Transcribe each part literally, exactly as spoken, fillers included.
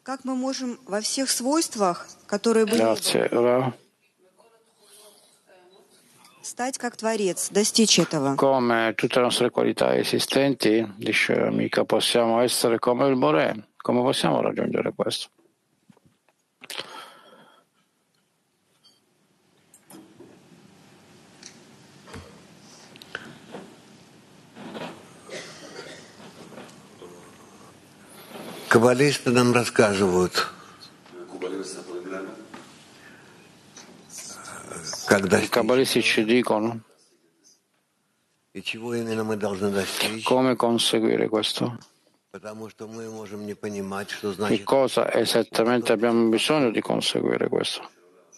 Как мы можем во всех свойствах, которые были, Grazie. Ora, стать как Творец, достичь этого? come tutte le nostre qualità esistenti, dice mica possiamo essere come il Boré. Come possiamo raggiungere questo? Каббалисты нам рассказывают, I cabalisti ci dicono и чего именно мы должны достичь, come conseguire questo. потому что мы можем не понимать, что Di значит, cosa esattamente abbiamo bisogno di conseguire questo?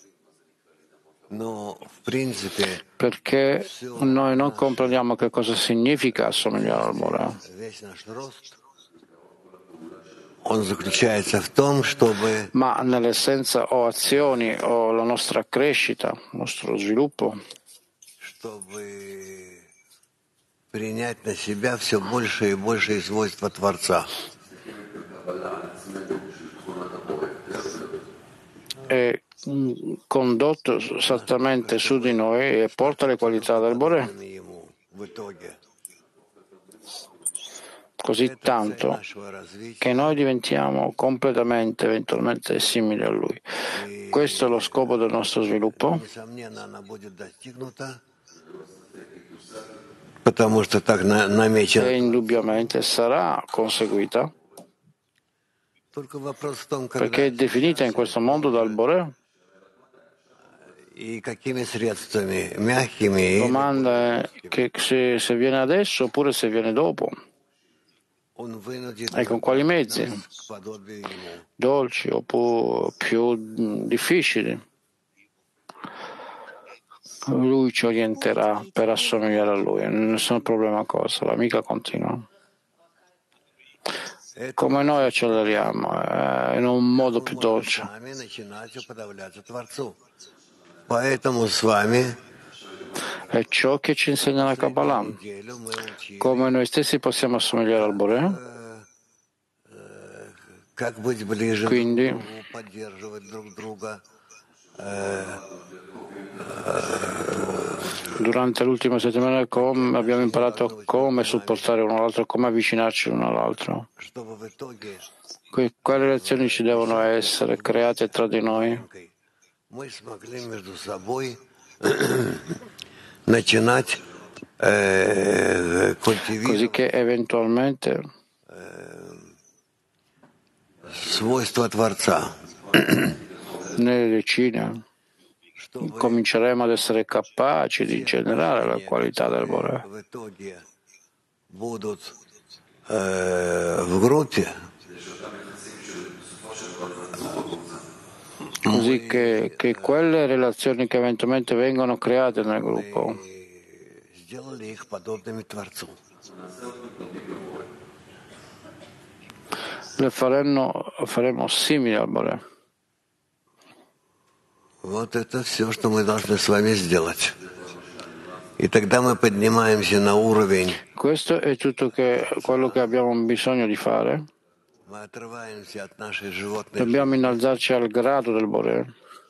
но в принципе Perché noi non comprendiamo che cosa significa assomigliare al Boré. весь наш рост, он заключается в том, чтобы Ma nell'essenza o azioni o la nostra crescita, il nostro sviluppo, чтобы принять на себя все больше и больше свойства Творца. è condotto esattamente su di noi e porta le qualità del Boré, così tanto che noi diventiamo completamente, eventualmente simili a Lui. Questo è lo scopo del nostro sviluppo. E indubbiamente sarà conseguita perché è definita in questo mondo dal Boré. La domanda è che se, se viene adesso oppure se viene dopo e con quali mezzi, dolci oppure più difficili. Lui ci orienterà per assomigliare a lui, nessun problema cosa. L'amica continua. Come noi acceleriamo, eh, in un modo più dolce. È ciò che ci insegna la Kabbalah. Come noi stessi possiamo assomigliare al Boré. Quindi durante l'ultima settimana come abbiamo imparato come supportare uno all'altro, come avvicinarci l'uno all'altro. Que- quali relazioni ci devono essere create tra di noi così che eventualmente nelle decine cominceremo ad essere capaci di generare la qualità del Boré. Così che, che quelle relazioni che eventualmente vengono create nel gruppo le faremo, faremo simili al Boré. Вот это все, что мы должны с вами сделать. И тогда мы поднимаемся на уровень. Questo è tutto che, quello che abbiamo bisogno di fare. Dobbiamo innalzarci al grado del Boré.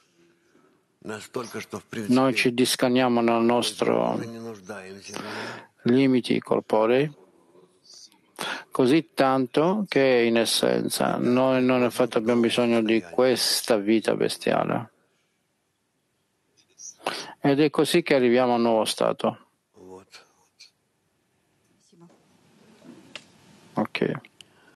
Noi ci discanniamo nel nostro limiti corporei così tanto che in essenza noi non infatti abbiamo bisogno di questa vita bestiale. Ed è così che arriviamo a un nuovo stato.